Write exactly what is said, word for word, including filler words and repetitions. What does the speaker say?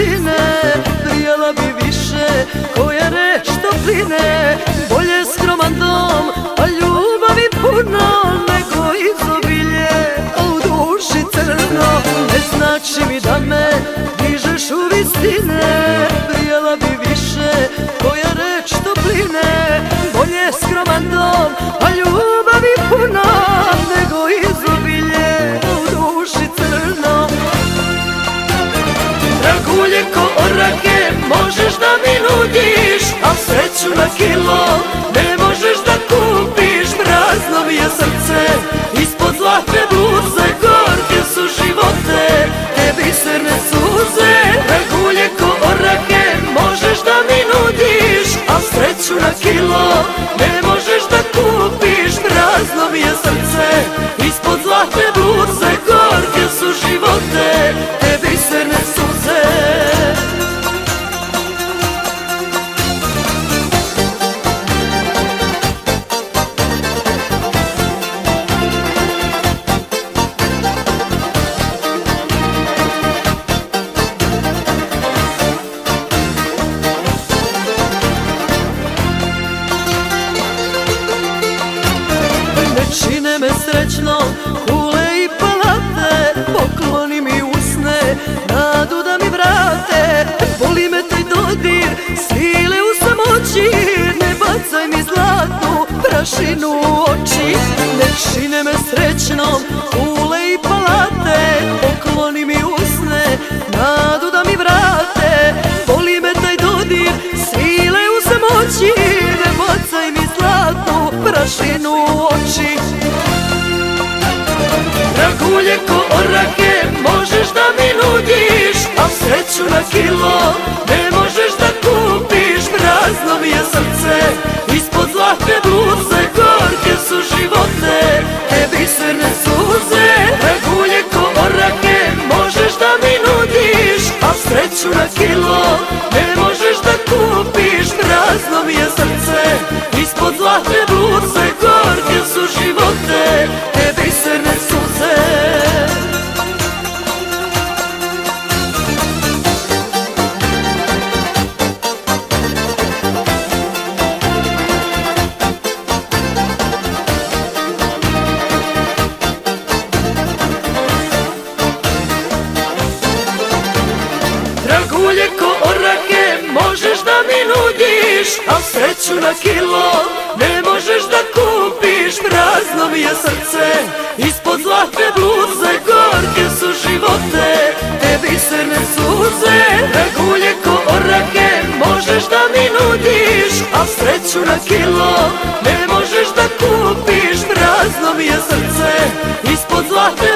visine, prijala bi više koja reč topline. Bolje skroman dom, a ljubavi puno, nego izobilje, a u duši crno. Ne znači mi da me dižeš u visine, prijala bi više koja reč topline. Bolje skroman dom, a ljubavi puno, nego izobilje, a u duši crno. Dragulje ko orake možeš da mi nudiš, a sreću na kilo ne možeš da kupiš. Prazno mi je srce, ispod zlatne bluze gorke su živote, te biserne suze. Dragulje ko orake možeš da mi nudiš, a sreću na kilo ne možeš da kupiš. Prazno mi je srce, ispod zlatne bluze gorke su živote, te biserne suze. Čine me srećno kule i palate, pokloni mi usne, nadu da mi vrate. Boli me taj dodir sile u samoći, ne bacaj mi zlatnu prašinu u oči. Ne čine me srećnom kule i palate, pokloni mi usne, nadu da mi vrate. Boli me taj dodir sile u samoći, ne bacaj mi zlatnu prašinu u oči. Dragulje ko orake možeš da mi nudiš, a sreću na kilo ne možeš da kupiš. Prazno mi je srce, ispod zlatne bluze gorke su živote, te biserne suze. Dragulje ko orake možeš da mi nudiš, a sreću na kilo ne možeš da kupiš. Prazno mi je srce, ispod zlatne bluze gorke su živote, te biserne suze. Dragulje ko orake možeš da mi nudiš, a sreću na kilo ne možeš da kupiš. Prazno mi je srce, ispod zlatne bluze gorke su živote, te biserne suze. Dragulje ko orake možeš da mi nudiš, a sreću na kilo ne možeš da kupiš. Prazno mi je srce, ispod zlatne